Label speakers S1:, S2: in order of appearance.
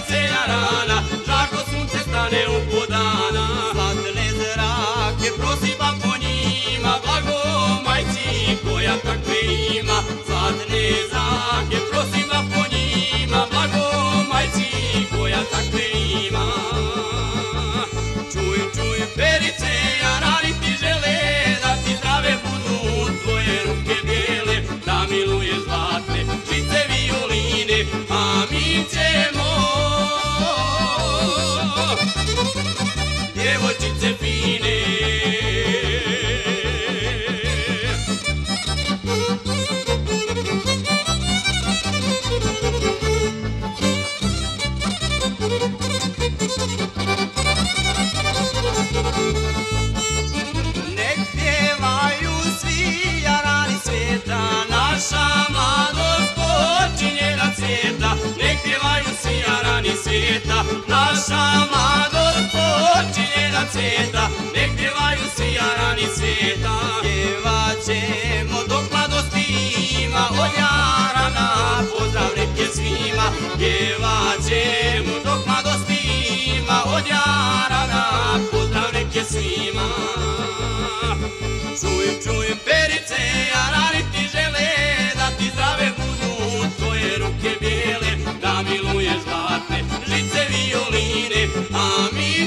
S1: perice jarana, žarko sunce stane u podana. Zlatne zrake prosipa po njima, blago majci koja takve ima. Zlatne zrake prosipa po njima, blago majci koja takve ima. Čuj, čuj, perice jarani ti žele da ti zdrave budu tvoje ruke bijele, da miluješ zlatne žice violine, a mi ćemo djevojčice fine. Nek pjevaju svi jarani svijeta, naša mladost počinje da cvjeta. Nek pjevaju svi jarani svijeta, naša mladost počinje da cvjeta. Nek pjevaju svi jarani svijeta. Pjevat ćemo dok mladosti ima, od jarana pozdrav nek je svima. Pjevat ćemo dok mladosti ima, od jarana pozdrav nek je svima. Čuj, čuj, perice jarani ti žele da ti zdrave budu tvoje ruke bijele, da miluješ zlatne žice violine, a mi